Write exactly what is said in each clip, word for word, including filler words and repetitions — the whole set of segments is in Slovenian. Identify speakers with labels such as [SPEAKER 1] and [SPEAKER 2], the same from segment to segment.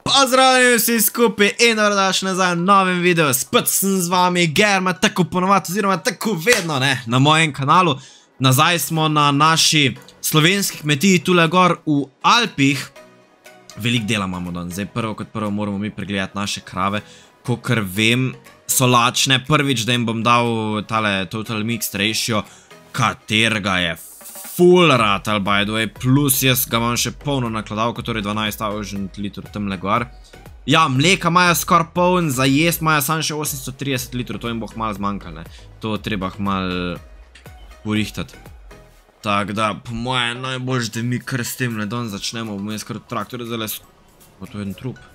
[SPEAKER 1] Pozdravljeni vsi skupaj in dobrodošli nazaj v novem videu. Spet sem z vami Germa, tako ponovadi oziroma tako vedno ne, na mojem kanalu. Nazaj smo na naši slovenski kmetiji tule gor v Alpih. Veliko dela imamo danes, zdaj prvo kot prvo moramo mi pregledati naše krave. Kakor vem, so lačne. Prvič, da jim bom dal tale Total Mixed Ratio, katerega je full ratal, by the way, plus jaz ga imam še polno nakladavko, torej dvanajst litrov temle gor. Ja, mleka imajo skoraj poln, za jest imajo samo še osemsto trideset litrov, to jim bo malo zmanjkalo, ne. To treba malo porihtati. Tako da, po moje najbolj, da mi kar s tem ledon začnemo, bomo jaz kar traktor zale... Pa to je en trup.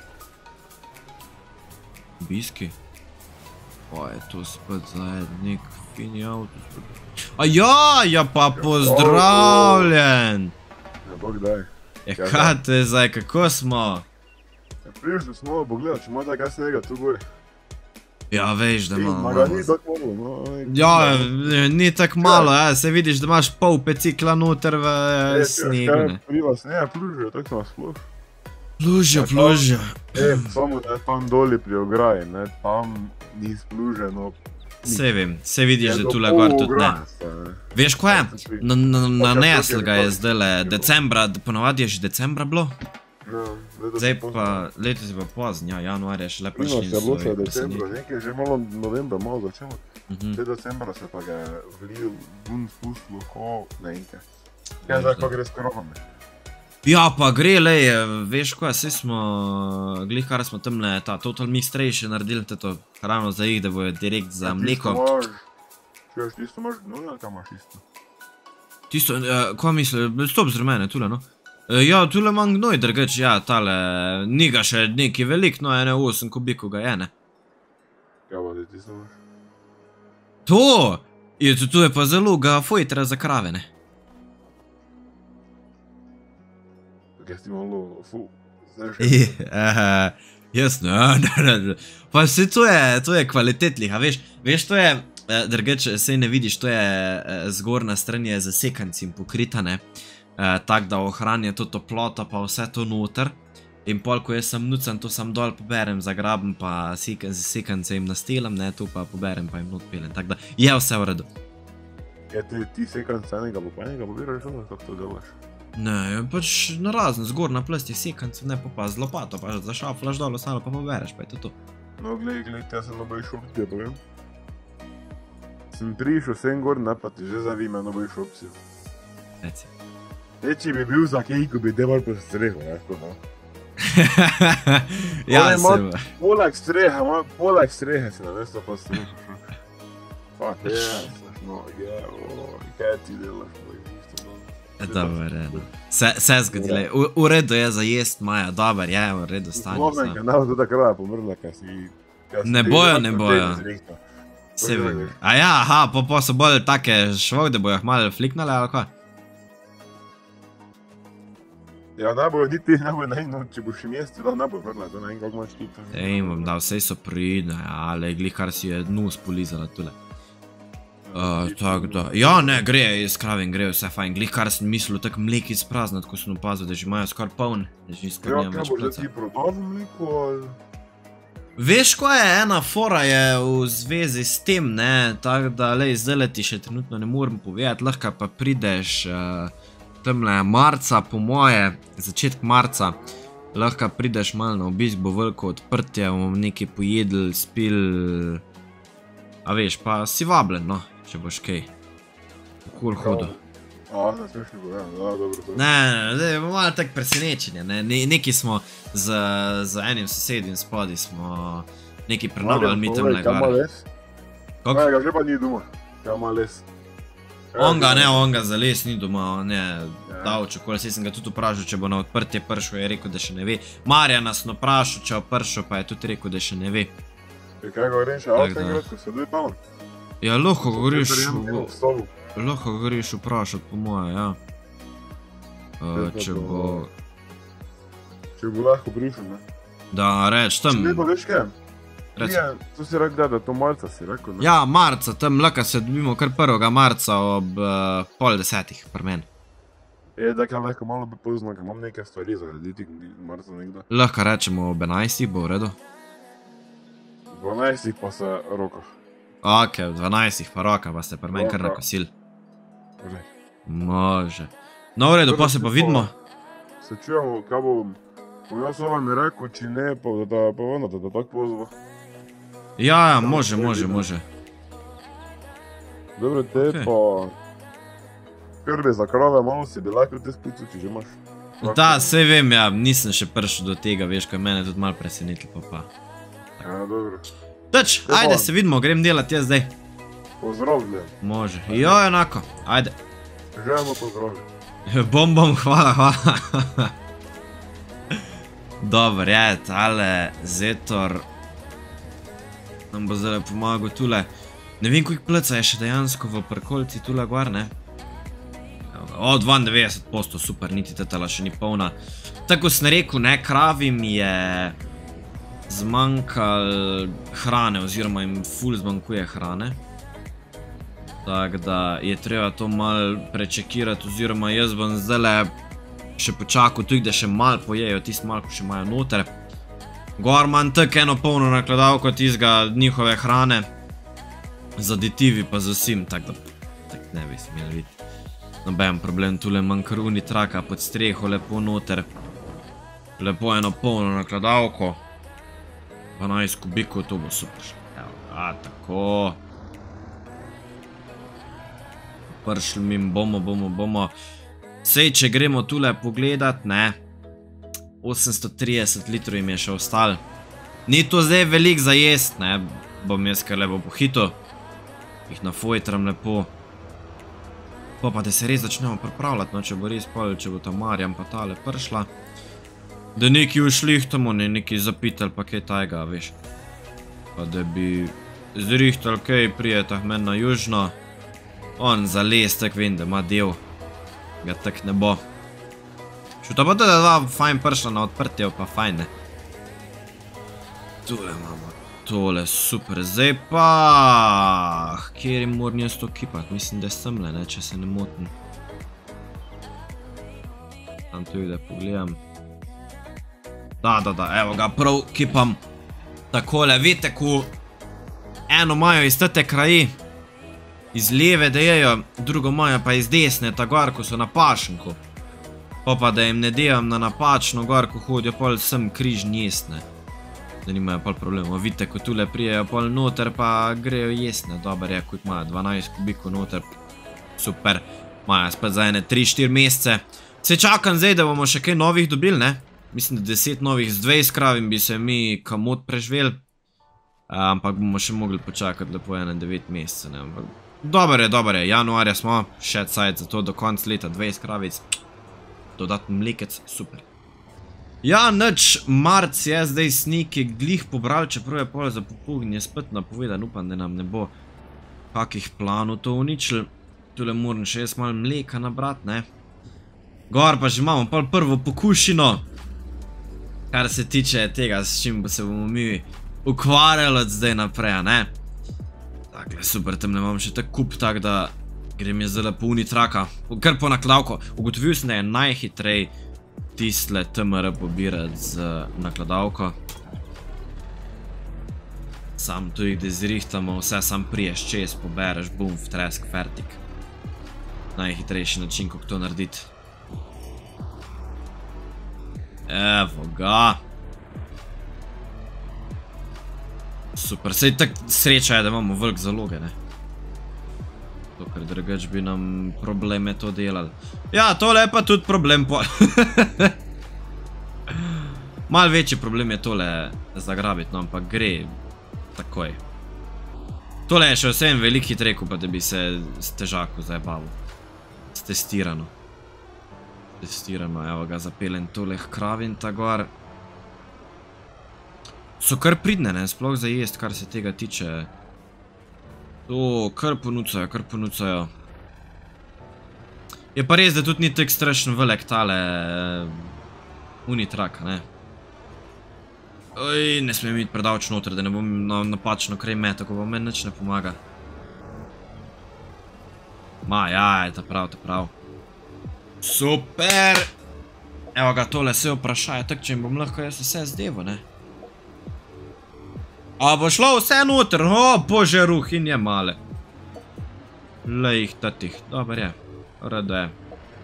[SPEAKER 1] Biski. Pa je to spet zajednik, fini avto. A ja, ja pa pozdravljen!
[SPEAKER 2] Ja, bog daj.
[SPEAKER 1] Ja, kaj te zdaj, kako smo?
[SPEAKER 2] Ja, prišli smo, bo gledal, če ima kaj snega tu gori.
[SPEAKER 1] Ja, veš, da imamo...
[SPEAKER 2] Ma ga ni tako malo, no...
[SPEAKER 1] Ja, ni tako malo, ja, se vidiš, da imaš pol pecikla noter v snegu, ne.
[SPEAKER 2] Priva snega, plužijo, tako nas sploh.
[SPEAKER 1] Plužijo, plužijo.
[SPEAKER 2] E, samo da je tam doli pri ograji, ne, tam ni spluženo.
[SPEAKER 1] Sej vem, sej vidiš, da tule gor tudi ne. Veš, ko je? Nanesl ga je zdajle decembra, ponovadi je že decembra bilo? Zdaj pa, letos je pa pozn, ja, januar je šele prišli in so
[SPEAKER 2] je bilo se decembra, nekaj že malo novembra malo začelo. Te decembra se pa ga je vlil, bun spustilo, ko nekaj. Ja, zdaj pa gre s krovami.
[SPEAKER 1] Ja, pa gre, lej, veš ko, sej smo, glih kar smo temle, ta Total Mixed Ratio naredili to hrano za jih, da bojo direkt za mleko.
[SPEAKER 2] Tisto imaš, tisto imaš, no, ja, kaj imaš isto?
[SPEAKER 1] Tisto, ko misli, stop zre mene, tule, no. Ja, tule imam gnoj drgač, ja, tale, ni ga še neki velik, no, ene osem kubikov ga je, ne.
[SPEAKER 2] Kaj pa ti tisto imaš?
[SPEAKER 1] To! Je, to je pa zelo ga fojtra za krave, ne.
[SPEAKER 2] Kaj si malo, fu, znaš
[SPEAKER 1] še? Jasno, ja, pa se to je, to je kvalitetnih, a veš, veš, to je, drgač, sej ne vidiš, to je zgornja stran je z sekancim pokrita, ne, tak da ohranja to toplota pa vse to noter in pol, ko jaz sem nucan, to sam dol poberem, zagrabim pa sekance jim nastelam, ne, to pa poberem pa jim not pelem, tak da je vse v redu.
[SPEAKER 2] Ja, ti sekance enega pa enega pobiraš, ali kako to delaš?
[SPEAKER 1] Ne, pač na razen, zgornja plast je sekance, ne pa pa z lopato, pa zašaflaš dol, ostalo pa pobereš, pa je to to.
[SPEAKER 2] No, glej, glej, te sem noboj šop, ti je povem. Sem prišel sem gor, ne pa ti že zavime noboj šop si.
[SPEAKER 1] Reci.
[SPEAKER 2] E, če bi bil za kejko, bi debar po strehu, neko, no.
[SPEAKER 1] Ja, sem.
[SPEAKER 2] Poleg streha, poleg strehe si na mesto pa strehu. Fuck, jes, no, jevo, kaj ti delaš, boj.
[SPEAKER 1] Dobar, no. Se zgodile, v redu je za jest Maja, dobar je, v redu stanje.
[SPEAKER 2] Zlomen, ker nam tudi krava pomrla, kaj si...
[SPEAKER 1] Ne bojo, ne bojo. Se vem. A ja, aha, pa so bolj take švog, da bojo malo fliknale, ali kaj?
[SPEAKER 2] Ja, ne bojo niti, ne bojo najno, če boš im jesti, da ne bojo vrla, da ne vem, kako imaš ti.
[SPEAKER 1] Ej, bom dal, sej so pridne, ali glih kar si je dnu spolizala tule. Tako da, ja ne, gre, iz kravin gre vse fajn, glih kar sem mislil tako mlek izpraznat, ko sem opazil, da že imajo skoraj poln, da že skoraj nima več
[SPEAKER 2] placa. Ja, kaj bo že ti prodal mleko, ali...
[SPEAKER 1] Veš, ko je ena fora je v zvezi s tem, ne, tako da, lej, zdajle ti še trenutno ne morem povedati, lahko pa prideš temle marca, po moje, začetk marca, lahko prideš malo na obisk, bo veliko odprtje, bomo nekaj pojedli, spil, a veš, pa si vabljen, no. Če boš kaj okol hodil.
[SPEAKER 2] A, ne smeš ne povedam, da, dobro, dobro.
[SPEAKER 1] Ne, ne, malo tak presenečenje, ne, neki smo z enim sosedim spodi smo neki prenovljali mi temle gor.
[SPEAKER 2] Kaj ima les?
[SPEAKER 1] Kako?
[SPEAKER 2] Ne, ga že pa ni doma, kaj ima les.
[SPEAKER 1] On ga ne, on ga za les ni doma, on je dal čokol, saj sem ga tudi vprašal, če bo na odprtje pršel, je rekel, da še ne ve. Marja nas no vprašal, če bo pršel, pa je tudi rekel, da še ne ve.
[SPEAKER 2] Kaj ga vrem še avtem grad, ko se doj tam?
[SPEAKER 1] Ja, lahko govoriš, lahko govoriš vprašati po moje, ja. Če bo...
[SPEAKER 2] Če bo lahko prišel, ne?
[SPEAKER 1] Da, reč, tam...
[SPEAKER 2] Če ne pa veš kaj?
[SPEAKER 1] Reci.
[SPEAKER 2] To si rekel, da to marca si rekel, ne?
[SPEAKER 1] Ja, marca, tam lahko se dobimo kar prvega marca ob pol desetih, pri meni.
[SPEAKER 2] Je, da kaj lahko malo bi pozno, ker imam nekaj stvari za rediti, marca nekdo.
[SPEAKER 1] Lahko rečemo ob enajstih, bo v redu?
[SPEAKER 2] dvanajstih pa se roka.
[SPEAKER 1] Ok, v dvanajstih pa roka, pa ste pri meni kar na kosil. Može. No, v redu, pa se pa vidimo.
[SPEAKER 2] Se čujemo, kaj bom... Jaz ova mi rekel, či ne, pa da pa ono, da da tak pozva.
[SPEAKER 1] Ja, ja, može, može, može.
[SPEAKER 2] Dobro, te pa... Krbi za krave, malo si bi lahko te sklicu, če že imaš.
[SPEAKER 1] Da, sej vem, ja, nisem še prišel do tega, veš, kaj mene tudi malo presenetilo, pa pa.
[SPEAKER 2] Ja, dobro.
[SPEAKER 1] Teč, ajde se vidimo, grem delati jaz zdaj.
[SPEAKER 2] Pozdravljen.
[SPEAKER 1] Može. Jo, enako, ajde.
[SPEAKER 2] Želimo pozdravljen.
[SPEAKER 1] Bom, bom, hvala, hvala. Dobar, je, tale Zetor nam bo zdaj pomagal tule. Ne vem, koliko pleca je še dejansko v prkolci tule gor, ne? O, dvaindevetdeset posto, super, niti tetala še ni polna. Tako sem rekel, ne, kravim je zmanjkal hrane, oziroma jim ful zmanjkuje hrane. Tako da je treba to malo prečekirati, oziroma jaz bom zdajle še počakal tudi, da še malo pojejo, tist malo, ko še imajo noter. Gor manj tak eno polno nakladavko tistega njihove hrane. Z aditivi pa z vsem, tako da tak ne bi smel videti. Noben problem, tule manj kar unitraka pod streho, lepo noter. Lepo eno polno nakladavko. dvanajst kubikov, to bo super. Evo, a, tako. Pršli mi bomo, bomo, bomo. Sej, če gremo tule pogledat, ne. osemsto trideset litrov jim je še ostal. Ni to zdaj velik za jest, ne. Bom jaz kar lepo pohitil. Jih nafojtram lepo. Pa pa da se res začnemo pripravljati, no, če bo res pol, če bo ta Marjan pa tale prišla. Da neki ušlihtamo, ne neki zapital pa kaj tajga, veš. Pa da bi zrihtal kaj prijetah men na južno. On za les, tak vem, da ima del. Ga tak ne bo. Šuta pa da dva fajn prišla na odprtje, pa fajn, ne. Tule imamo. Tole, super, zdaj pa... Kjer jim moram jaz to kipati, mislim, da je semle, ne, če se ne motim. Tam tudi, da pogledam. Da, da, da, evo ga, prav kipam. Takole, vidite, ko eno imajo iz tete kraji, iz leve dejejo, drugo imajo pa iz desne, ta gor, ko so na pašnku. Pa pa da jim ne dejam na napačno gor, ko hodijo pol sem križni jest, ne. Da nimajo pol problemov. Vidite, ko tule prijejo pol noter, pa grejo jesne. Dobar je, kot imajo dvanajst kubikov noter. Super. Imajo spet za ene tri štiri mesece. Se čakam zdaj, da bomo še kaj novih dobili, ne? Mislim, da deset novih z dvajset kravim bi se mi kamot preživeli. Ampak bomo še mogli počakati lepo ene devet mesece, ne? Dobar je, dobar je. Januarja smo, še cajt za to do konc leta, dvajset kravic. Dodatni mlekec, super. Ja, nič, marc je zdaj sniki glih pobral, čeprav je pol za popognje spet napovedan, upam, da nam ne bo kakih planov to uničil. Tule moram še jaz malo mleka nabrat, ne. Gor pa že imamo pol prvo pokušino, kar se tiče tega, s čim se bomo mi ukvarjali od zdaj naprej, ne. Takle, super, tam ne imam še tak kup, tak da grem je zdaj po unitraka, kar po nakladavko. Ugotovil sem, da je najhitrej tistle T M R pobirati z nakladavko. Sam tu jih, da zrihtamo, vse sam priješ čez, pobereš, bum, vtresk, fertik. Najhitrejši način, kako to narediti. Evo ga. Super, sej tak sreča je, da imamo velik zaloge, ne. To, ker drugač bi nam probleme to delali. Ja, tole je pa tudi problem pol. Mal večji problem je tole zagrabiti, no, ampak gre takoj. Tole je še vsem velik hitreku, pa da bi se s težako zajebalo. S testirano. Testirano, evo ga, zapeljem tole hkravin ta gor. So kar pridne, ne, sploh za jest, kar se tega tiče. To, kar ponucajo, kar ponucajo. Je pa res, da tudi ni tak strašen velik tale unitraka, ne. Oj, ne smem iti predavč noter, da ne bom napačno krej metal, ko pa meni nič ne pomaga. Ma, ja, je ta prav, ta prav. Super. Evo ga, tole se vprašajo, tako če jim bom lahko jaz vse zdevo, ne? A bo šlo vse noter, o, bože, ruhin je male. Lejih tatih, dober je, rado je.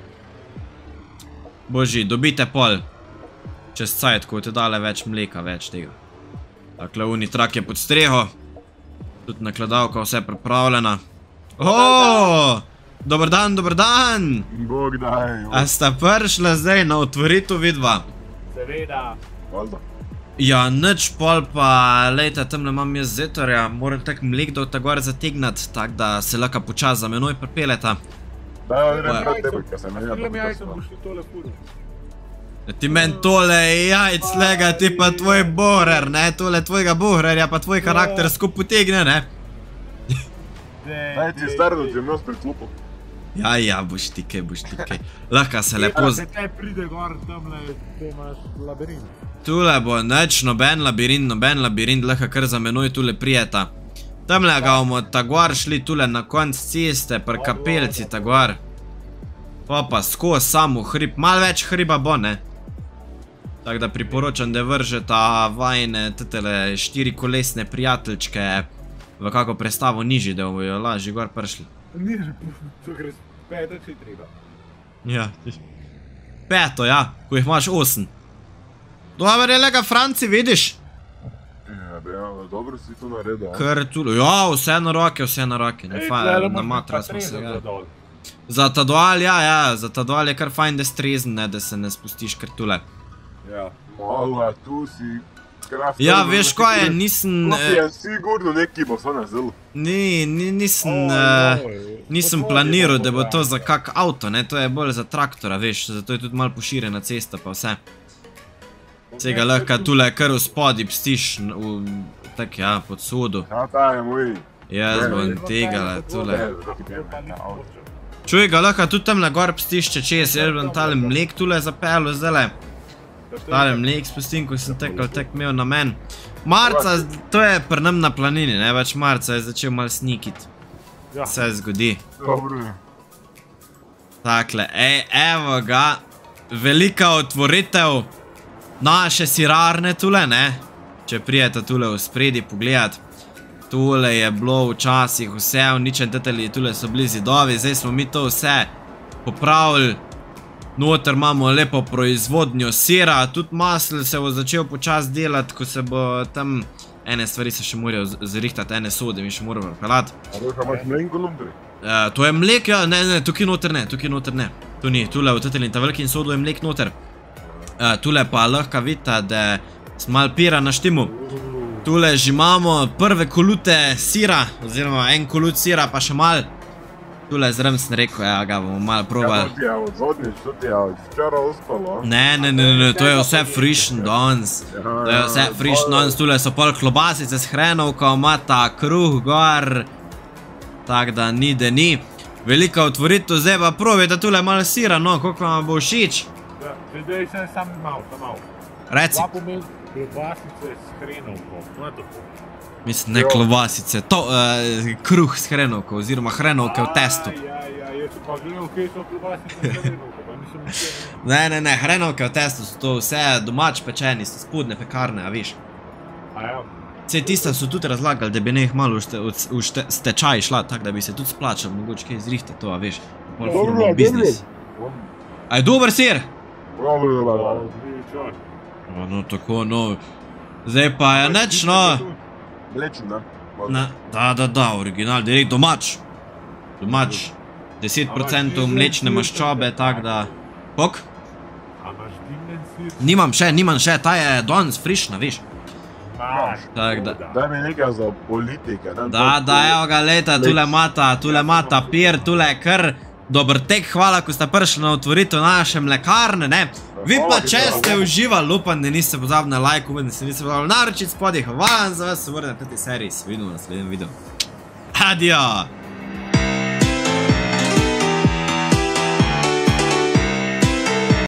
[SPEAKER 1] Boži, dobite pol. Čez cajt, ko te dale več mleka, več tega. Takle, unitrak je pod streho. Tudi nakladavka vse pripravljena. O, dober dan, dober dan.
[SPEAKER 2] Bog daj.
[SPEAKER 1] A sta prišla zdaj na otvoritev vidva?
[SPEAKER 3] Seveda.
[SPEAKER 2] Valda.
[SPEAKER 1] Ja, nič pol pa, lejte, tamle imam jaz zetorja, moram tak mlek dol ta gor zategnat, tak da se lahko počas za menoj pripeleta.
[SPEAKER 2] Da, ja, grem pred tebe, ker se menja.
[SPEAKER 3] Film jajca boš ti tole furil.
[SPEAKER 1] Ti men tole jajc lega, ti pa tvoj bohrer, ne, tole tvojega bohrerja pa tvoj karakter skup potegne, ne?
[SPEAKER 2] Daj ti star, da ti nos priklopil.
[SPEAKER 1] Ja, ja, boš ti kaj, boš ti kaj. Lahko se lepo...
[SPEAKER 3] Se te pride gor tamle, te imaš labirint.
[SPEAKER 1] Tule bo nič, noben labirint, noben labirint, lahko kar za menoj tule prijeta. Tamle ga bomo ta gor šli tule na konc ceste, pri kapelci ta gor. Pa pa skozi samo hrib, malo več hriba bo, ne? Tako da priporočam, da vržeta vajne tetele štirikolesne prijateljčke v kako prestavo nižji, da bojo lažje gor prišli.
[SPEAKER 3] Niže, to gre peto, če treba.
[SPEAKER 1] Ja, peto, ja, ko jih imaš osem. Dobar je lega, Franci, vidiš?
[SPEAKER 2] Ja, dobro si to naredil.
[SPEAKER 1] Kar tu, ja, vse na roke, vse na roke. Na matra smo se, ja. Za ta dual, ja, ja, za ta dual je kar fajn, da strezen, ne, da se ne spustiš kar tule.
[SPEAKER 2] Ja, malo, tu si...
[SPEAKER 1] Ja, veš kaj je, nisem...
[SPEAKER 2] To je sigurno neki bo so na zelu.
[SPEAKER 1] Ni, nisem... Nisem planiral, da bo to za kak avto, ne, to je bolj za traktora, veš, zato je tudi malo poširjena cesta pa vse. Vsega lahko tule kar v spodi pstiš, tak ja, pod sodu.
[SPEAKER 2] Ja, ta je moj.
[SPEAKER 1] Jaz bom tegala tule. Čuj ga, lahko tudi tamle gor pstiš, če čez, jaz bom tale mlek tule zapelo zdajle. Tale mlek spustim, ko sem tekal tek imel na men. Marca, to je pri nam na planini, ne več marca je začel malo snikit. Vse zgodi.
[SPEAKER 2] Dobro je.
[SPEAKER 1] Takle, ej, evo ga, velika otvoritev naše sirarne tule, ne? Če prijete tule v spredi pogledat. Tule je bilo včasih vse uničen, teteli, tule so bili zidovi, zdaj smo mi to vse popravili. Noter imamo lepo proizvodnjo sira, tudi masl se bo začel počas delati, ko se bo tam ene stvari se še morajo zrihtati, ene sode mi še moramo pelati.
[SPEAKER 2] A tukaj imaš mlenko noter?
[SPEAKER 1] To je mlek, ja, ne, ne, tukaj noter ne, tukaj noter ne. Tu ni, tule v teteli ta veliki sodu je mlek noter. Tule pa lahko vidite, da smo malo pira na štimu. Tule že imamo prve kolute sira, oziroma en kolut sira pa še malo. Tule zrem sem rekel, ja, ga bomo malo probali.
[SPEAKER 2] Ja, to ti je od zadnjič, to ti je od včeraj ostalo.
[SPEAKER 1] Ne, ne, ne, ne, to je vse frišen danes. To je vse frišen danes, tule so pol klobasice s hrenovko, ima ta kruh gor. Tak da ni, da ni. Velika otvoritev, zdaj pa probajte tule malo sira, no, koliko vam bo všeč.
[SPEAKER 3] Ja, zdaj sem sam malo, sam malo.
[SPEAKER 1] Reci.
[SPEAKER 3] Dva pomel klobasice s hrenovko, to je to.
[SPEAKER 1] Mislim, ne klobasice, to, kruh s hrenovko, oziroma hrenovke v testu.
[SPEAKER 3] Ja, ja, jaz sem pa gledal, kaj so klobasice s hrenovko, pa nisem nekaj.
[SPEAKER 1] Ne, ne, ne, hrenovke v testu so to vse domač pečeni, so spodne pekarne, a viš.
[SPEAKER 3] A ja.
[SPEAKER 1] Vse tiste so tudi razlagali, da bi nekaj malo v stečaj šla, tak da bi se tudi splačal, mogoče kaj zrihte to, a viš.
[SPEAKER 2] Dobro,
[SPEAKER 1] biznis. A je dober sir?
[SPEAKER 2] Dobro, dobro.
[SPEAKER 1] No, tako, no. Zdaj pa je neč, no.
[SPEAKER 2] Mlečen, ne?
[SPEAKER 1] Da, da, da, original, direkt domač. Domač. deset procentov mlečne maščobe, tak da... Kok?
[SPEAKER 3] A imaš dimljen sir?
[SPEAKER 1] Nimam še, nimam še, ta je danes frišna, viš.
[SPEAKER 3] Imaš.
[SPEAKER 1] Tak da.
[SPEAKER 2] Daj mi nekaj za politike, ne?
[SPEAKER 1] Da, da, evo ga, leta, tule mata, tule mata pir, tule je kar dober tek, hvala, ko ste prišli na otvoritev naše mlekarne, ne? Vi pa, če ste uživali, upam, da niste pozabili na like, upam, da se niste pozabili naročiti spodaj, hvala za vas, se vrnem v tej seriji, se vidimo v naslednjem videu. Adijo!